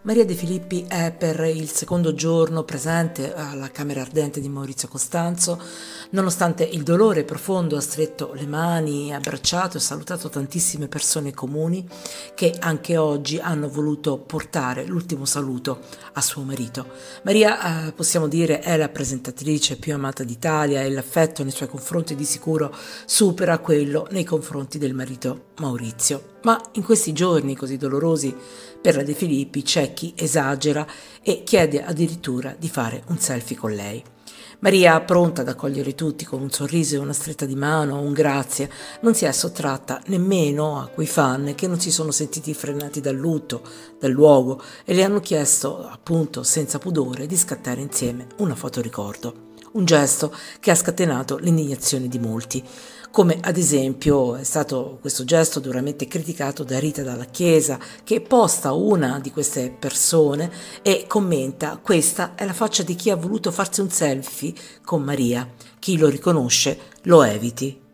Maria De Filippi è per il secondo giorno presente alla Camera Ardente di Maurizio Costanzo. Nonostante il dolore profondo, ha stretto le mani, abbracciato e salutato tantissime persone comuni che anche oggi hanno voluto portare l'ultimo saluto a suo marito. Maria, possiamo dire, è la presentatrice più amata d'Italia e l'affetto nei suoi confronti di sicuro supera quello nei confronti del marito Maurizio. Ma in questi giorni così dolorosi per la De Filippi c'è chi esagera e chiede addirittura di fare un selfie con lei. Maria, pronta ad accogliere tutti con un sorriso e una stretta di mano, un grazie, non si è sottratta nemmeno a quei fan che non si sono sentiti frenati dal lutto, dal luogo e le hanno chiesto, appunto senza pudore, di scattare insieme una fotoricordo. Un gesto che ha scatenato l'indignazione di molti, come ad esempio è stato questo gesto duramente criticato da Rita Dalla Chiesa, che posta una di queste persone e commenta: questa è la faccia di chi ha voluto farsi un selfie con Maria, chi lo riconosce lo eviti.